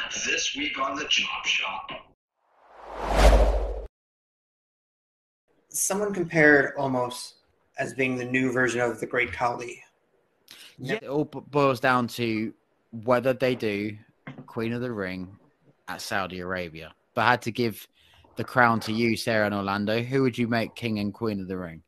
This week on the Chop Shop. Someone compared almost as being the new version of the Great Khali. Yeah, it all boils down to whether they do Queen of the Ring at Saudi Arabia. But I had to give the crown to you, Sarah and Orlando. Who would you make King and Queen of the Ring?